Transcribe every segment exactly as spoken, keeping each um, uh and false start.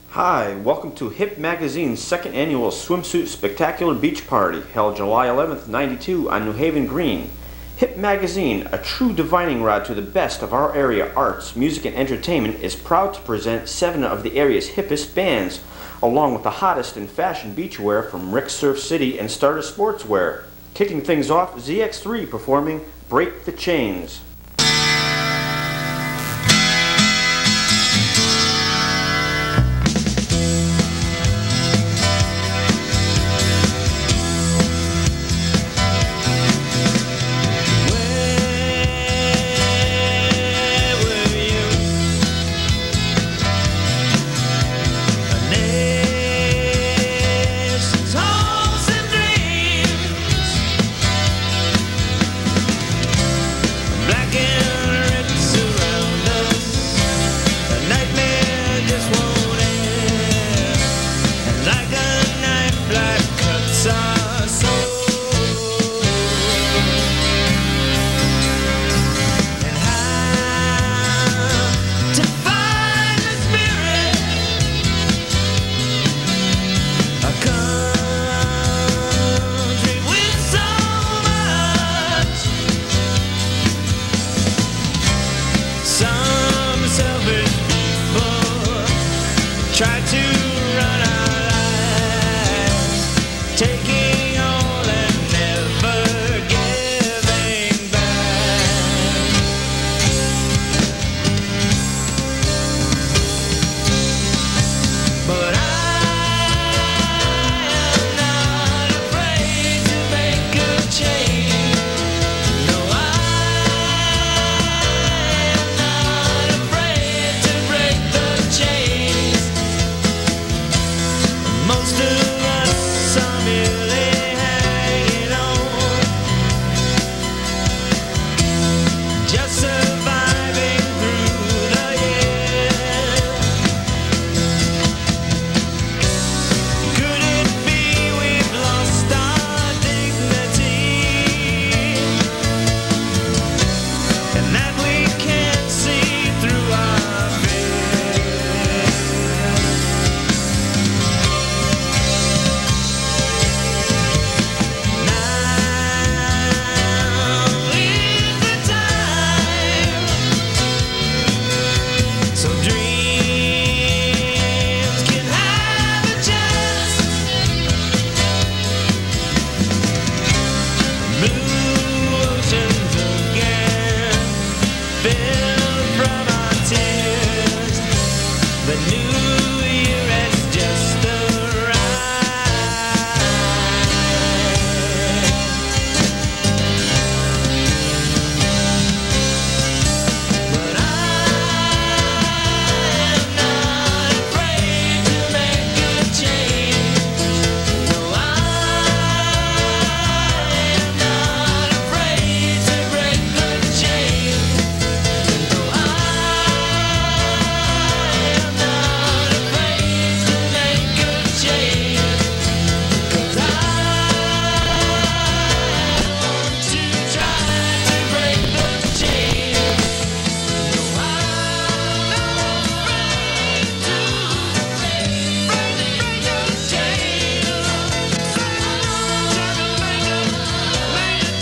Hi, welcome to HiP Magazine's second annual Swimsuit Spectacular Beach Party, held July eleventh, ninety-two on New Haven Green. HiP Magazine, a true divining rod to the best of our area arts, music, and entertainment, is proud to present seven of the area's hippest bands, along with the hottest in fashion beachwear from Rick's Surf City and Stardust Sportswear. Kicking things off, Z X three performing Break the Chains. Try to run our lives, taking all and never giving back. But I am not afraid to make a change. No, I am not afraid to break the chains. Most of us are merely hanging on, just surviving through the year. Could it be we've lost our dignity, and that we can't see through our fear? So dreams can have a chance. Blue oceans again, filled from our tears. The new year has just arrived. But I am not afraid to make a change. No, I am not afraid to break the chains. No, I am not afraid to make a change. 'Cause I want to try to break the chains. No, I'm not afraid to break, break, break the chains. Try to make a, make a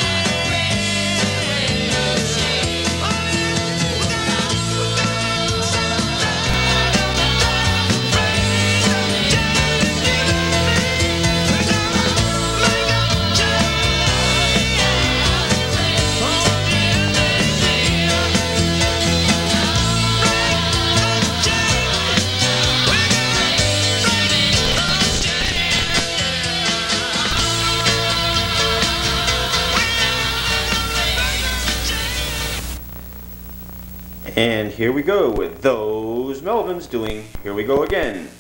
And here we go with those Melvins doing Here We Go Again.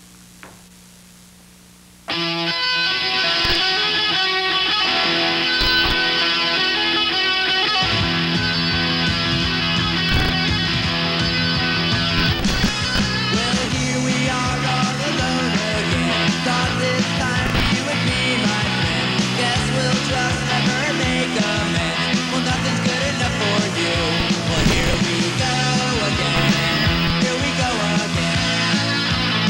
Well, here we are all alone again. Thought this time you would be my friend. Guess we'll just never make amends. Well, nothing's good enough for you. Well, here we go again. Here we go again.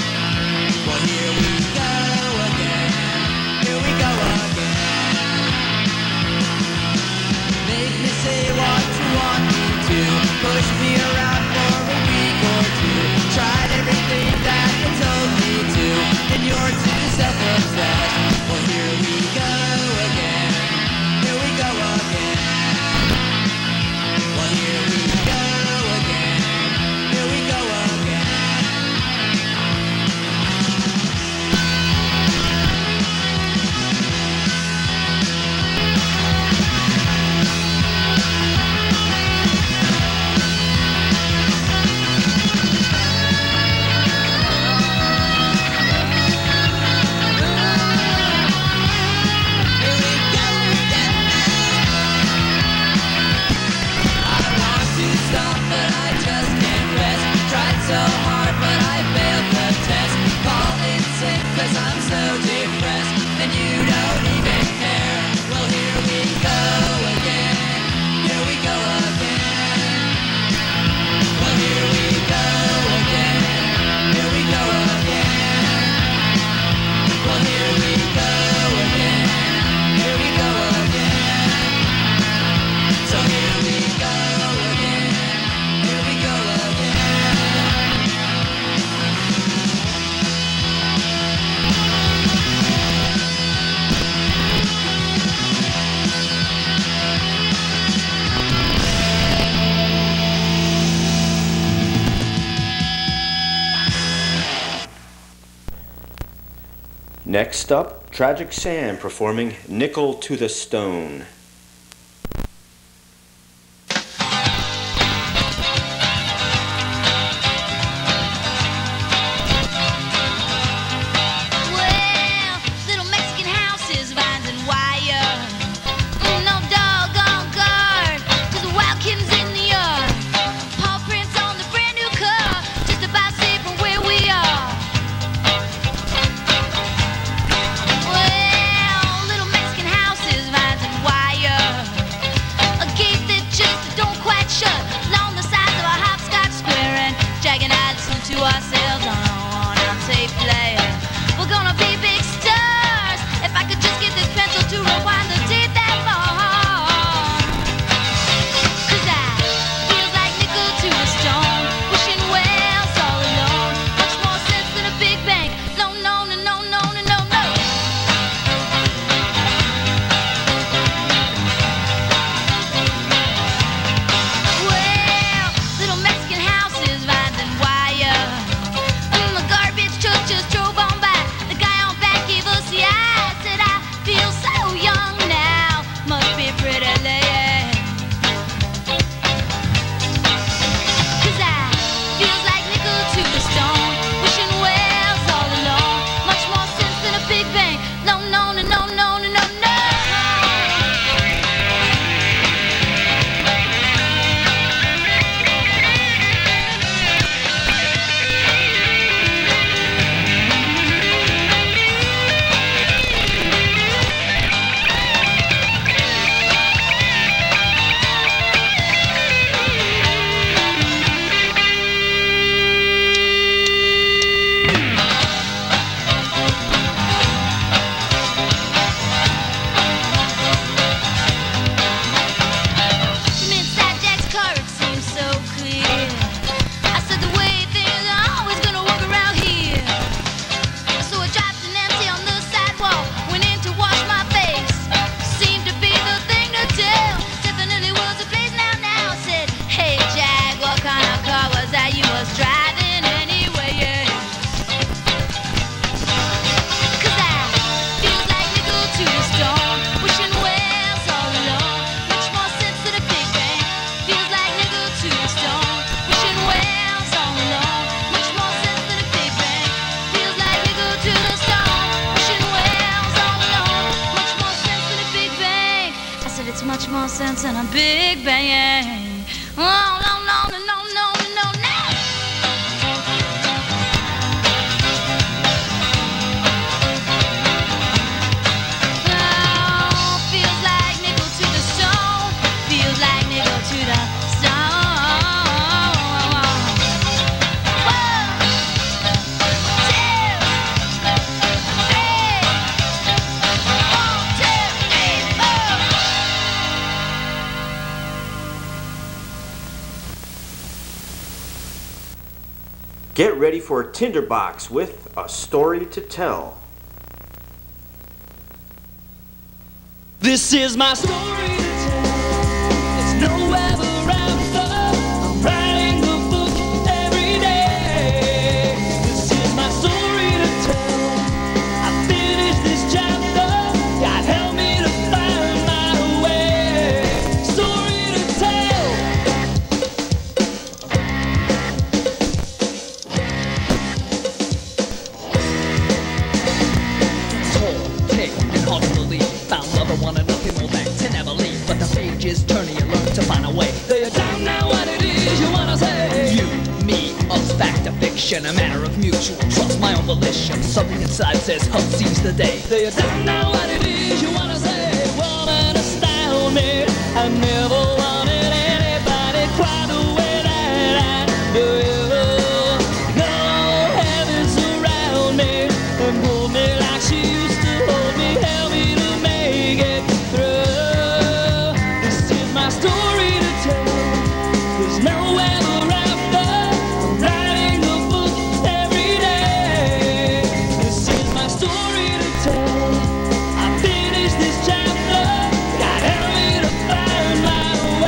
Next up, Tragic Sam performing Nickel to the Stone. Well, little Mexican houses, vines and wire. No doggone guard to the wild kittens in the yard. Paw prints on the brand new car, just about safe from where we are. Well, little Mexican houses, vines and wire. A gate that just don't quite shut, along the sides of a hopscotch square, and dragging out listen to ourselves on our worn-out tape player. We're gonna be big stars if I could just get this pencil to rewind the tape that far. 'Cause I feels like nickel to the stone, wishing wells all alone. Much more sense than a big bang. No, no, no, no, no, no, no, no. Well, little Mexican houses, vines and wire. Mm, the garbage truck just drove on by. The guy on back gave us the eye. Said I feel so young now. Must be pretty late. 'Cause I feels like nickel to the stone, wishing wells all alone. Much more sense than a big bang. No, no, no, no, no, no, no, no. From inside Jack's car it seems so clear. I said the way things are always gonna work around here. So I dropped an empty on the sidewalk, went in to wash my face. Seemed to be the thing to do. Definitely was the place now. Now I said, hey Jack, what kind of car was that you was driving anyway? Yeah. 'Cause I feels like nickel to the stone, wishing wells all alone. Much more sense than a big bang. Feels like nickel to the stone, wishing wells all alone. Much more sense than a big bang. Feels like nickel to the stone, wishing wells all alone. Much more sense than a big bang. I said it's much more sense than a big bang. Oh no no no no no no no. Oh, feels like nickel to the stone. Feels like nickel to the stone. One, two, three. One, two, three, four. Get ready for Tinderbox with A Story to Tell. This is my story to tell. It's no ever after. I'm writing the book every day. This is my story to tell. I finished this chapter. God help me to find my way. Story to tell. Tall, tale, and hard to believe. Found love and wanted nothing more than to never leave. But the page is turning, you learn to find a way. Though you don't know what it is you wanna say. You, me, us, fact or fiction, a matter of mutual trust, my own volition. Something inside says, hope sees the day. Though you don't know what it is you wanna say. Woman astound me. I never wanted anybody quite the way that I do. No heavens around me and hold me like she used to hold me. Help me to make it through. This is my story to tell. There's no ever after. I'm writing the book every day. This is my story to tell. I finished this chapter. God help me to find my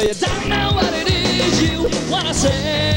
you don't know what it is you wanna say.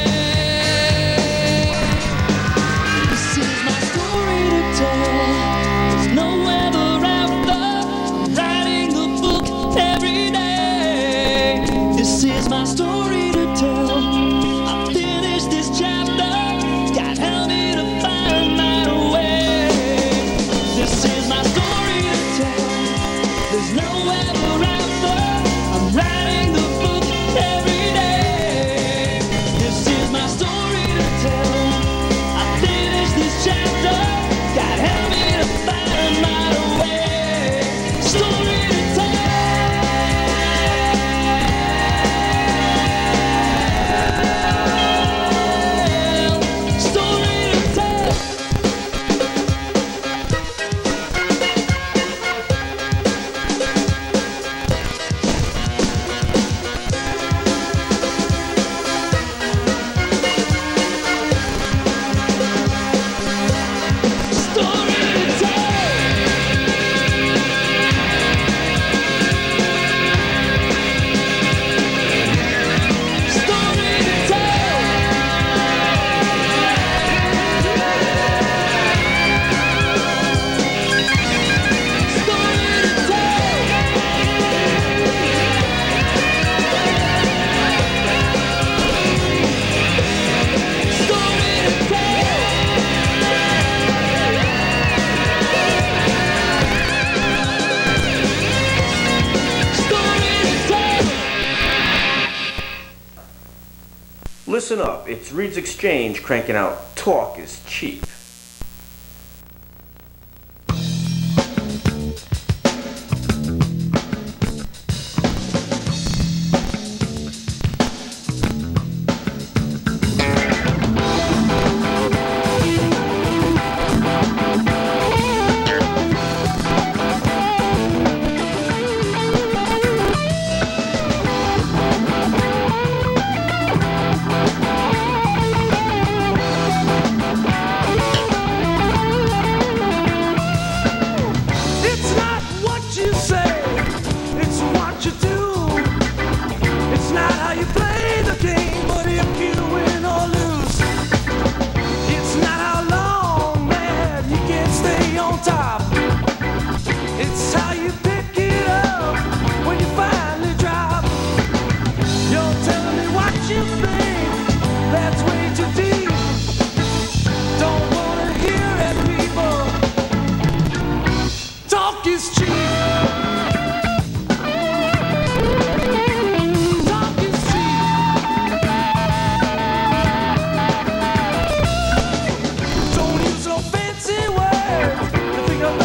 This is my story to tell. There's no ever after. I'm writing the book every day. This is my story to tell. I finished this chapter. God help me to find my way. This is my story to tell. There's no ever after. I'm writing the book every day. This is my story to tell. I finished this chapter. God help me to find my way. Story to tell. Story to tell. Story to tell. Story to tell. Story to tell. Story to tell. Story to tell. Listen up, it's Reed's Exchange cranking out Talk is Cheap. It's not what you say, it's what you do. It's not how you play the game, but if you win or lose. It's not how long, man, you can stay on top. It's how you pick it up when you finally drop. You're telling me what you think, that's way too deep. Don't wanna hear it, people. Talk is cheap. Talk is cheap. Don't use no fancy words to figure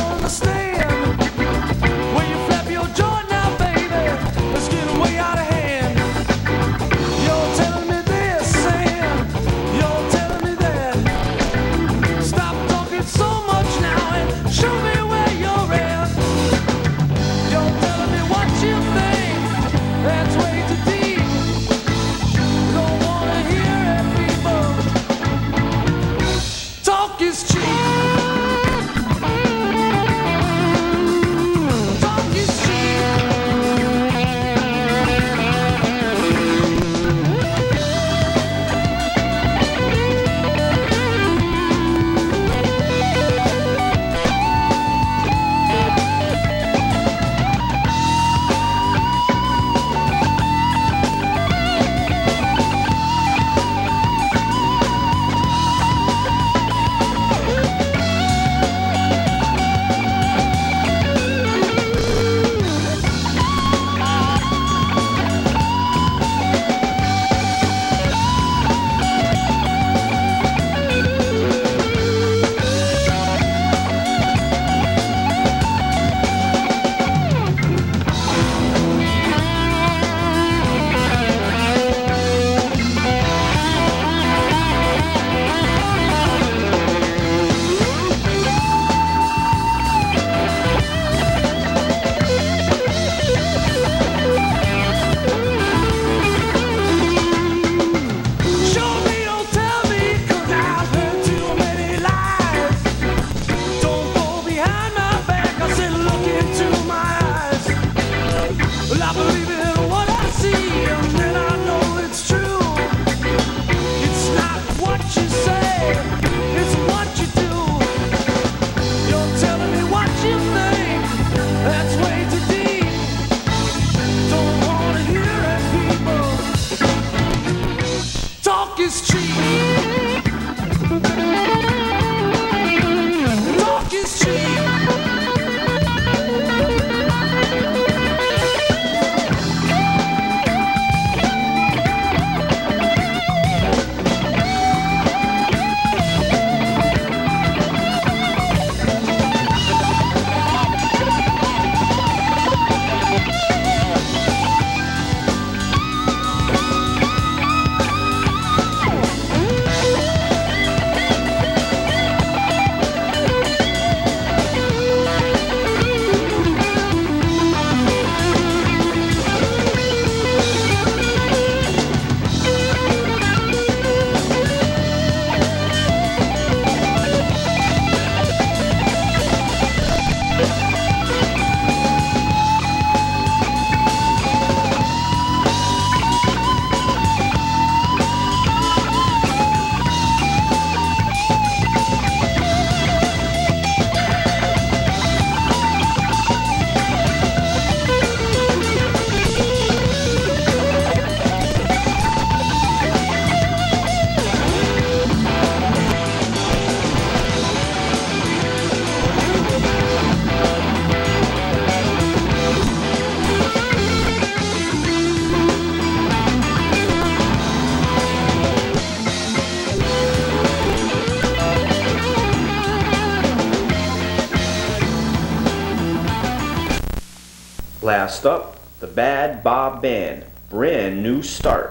Last up, the Bad Bob Band, Brand New Start.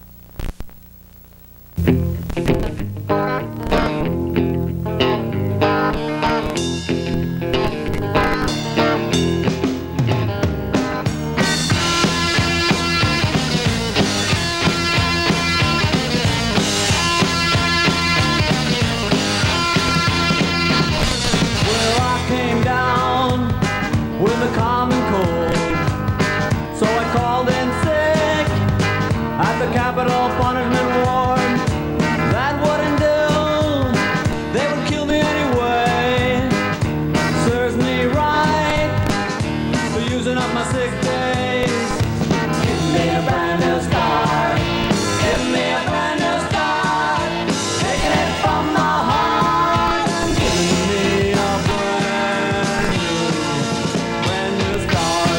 Capital punishment ward. That wouldn't do. They would kill me anyway. Serves me right for using up my sick days. Give me a brand new start. Give me a brand new start. Taking it from the heart and giving me a brand new, brand new start.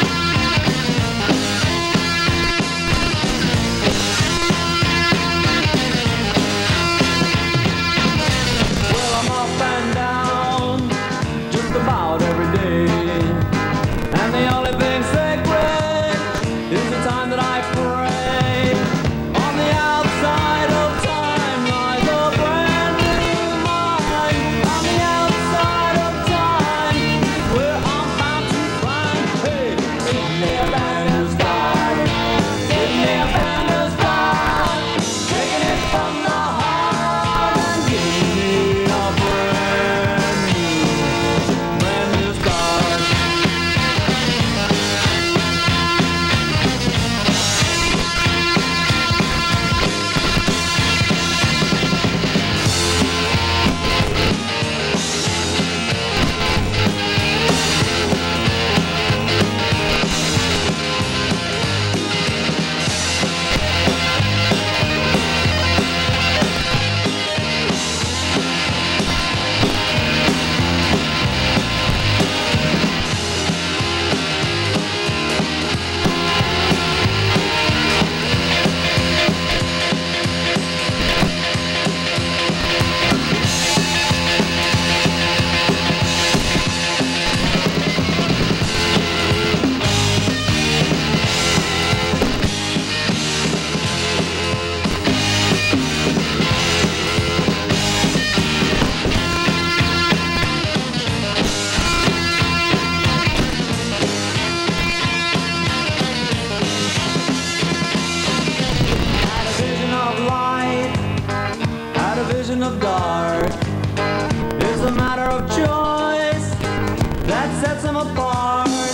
Of dark is a matter of choice that sets them apart.